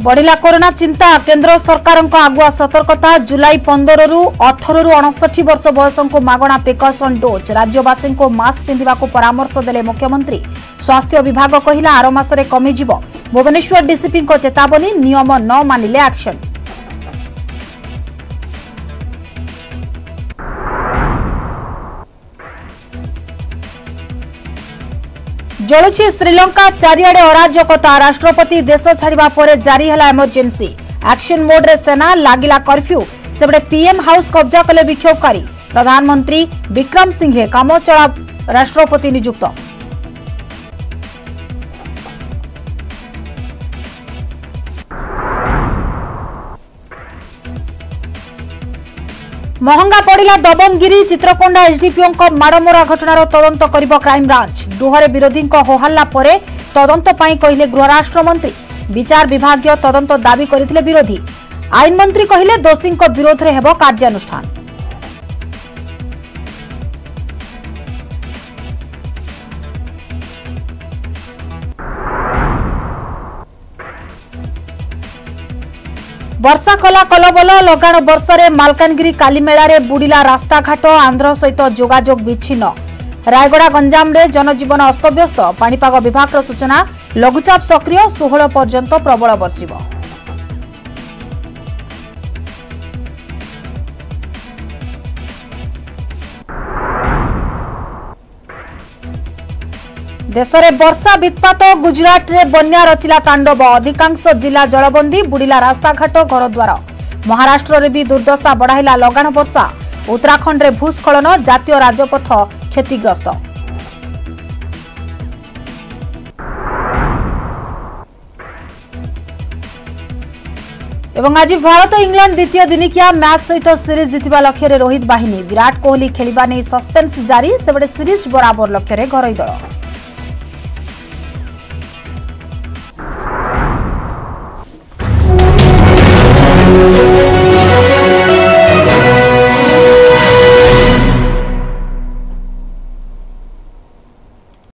बढ़िला corona चिंता केंद्र सरकार आगुआ सतर्कता जुलाई 15 रु 18 रु 69 वर्ष बयस को मागणा प्रिकॉशन डोज राज्यवासी को मास्क पिंधिबा को परामर्श देले मुख्यमंत्री। स्वास्थ्य विभाग कहिला आर मासरे कमी जिवो। भुवनेश्वर डीसीपी को चेतावनी नियम न मानिले एक्शन। जलुची श्रीलंका चारिआडे अराजकता। राष्ट्रपति देश छाड़िबा परे जारी हला इमरजेंसी। एक्शन मोड रे सेना लागिला कर्फ्यू। सेबडे पीएम हाउस कब्जा कले विक्षोभकारी। प्रधानमंत्री विक्रम सिंघे कामचला राष्ट्रपति नियुक्त। महंगा पड़िला दबंगगिरी। चित्रकोंडा एसडीपीओ को माड़मरा घटनार तदंत करिब क्राइम ब्रांच। डुहरे विरोधी होहल्ला परे तदंत पाई कहिले गृह राष्ट्र मंत्री। विचार विभागीय तदंत दाबी करथिले विरोधी। आईन मंत्री कहिले दोषी विरोध रे हेबो कार्यानुष्ठान। वर्षा कला कलबल। लगाण वर्षा मालकानगिरी कालीमेला रे बुड़िला रास्ताघाट। आंध्र सहित जोगाजोग विच्छिन्न। रायगड़ा गंजाम रे जनजीवन अस्तव्यस्त। पाणीपाग विभाग सूचना लघुचाप सक्रिय 16 पर्यंत प्रबल वर्षिब। देश में वर्षा वित्पात। गुजरात रे बन्या रचिला तांडव। अधिकांश जिला जलबंदी। बुड़िला रास्ताघाट घरद्वार। महाराष्ट्र रे भी दुर्दशा बढ़ाइला लगाण वर्षा। उत्तराखंड रे भूस्खलन। जातीय राजपथ क्षतिग्रस्त। एवं आज भारत इंग्लैंड द्वितीय दिनिकिया मैच सहित सीरीज जितिबा लक्ष्य रे रोहित बाहिनी। विराट कोहली खेलिबा नै सस्पेंस जारी। सेबडे सीरीज बराबर लक्ष्य रे घरोई दल।